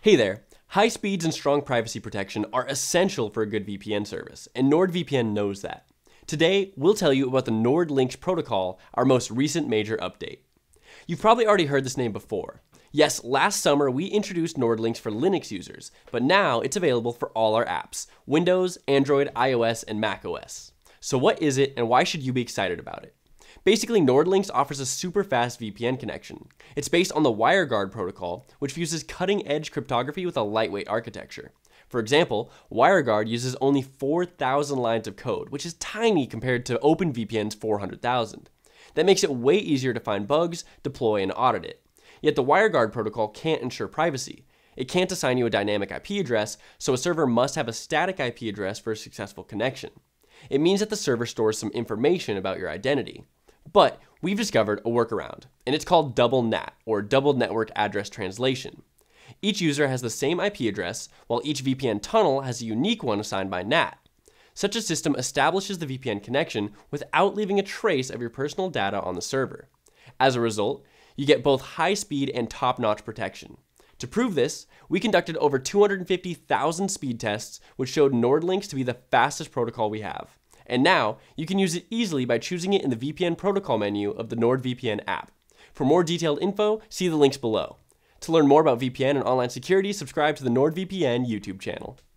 Hey there! High speeds and strong privacy protection are essential for a good VPN service, and NordVPN knows that. Today, we'll tell you about the NordLynx protocol, our most recent major update. You've probably already heard this name before. Yes, last summer we introduced NordLynx for Linux users, but now it's available for all our apps: Windows, Android, iOS, and macOS. So what is it, and why should you be excited about it? Basically, NordLynx offers a super fast VPN connection. It's based on the WireGuard protocol, which fuses cutting-edge cryptography with a lightweight architecture. For example, WireGuard uses only 4,000 lines of code, which is tiny compared to OpenVPN's 400,000. That makes it way easier to find bugs, deploy, and audit it. Yet the WireGuard protocol can't ensure privacy. It can't assign you a dynamic IP address, so a server must have a static IP address for a successful connection. It means that the server stores some information about your identity. But we've discovered a workaround, and it's called double NAT, or double network address translation. Each user has the same IP address, while each VPN tunnel has a unique one assigned by NAT. Such a system establishes the VPN connection without leaving a trace of your personal data on the server. As a result, you get both high speed and top-notch protection. To prove this, we conducted over 250,000 speed tests, which showed NordLynx to be the fastest protocol we have. And now, you can use it easily by choosing it in the VPN protocol menu of the NordVPN app. For more detailed info, see the links below. To learn more about VPN and online security, subscribe to the NordVPN YouTube channel.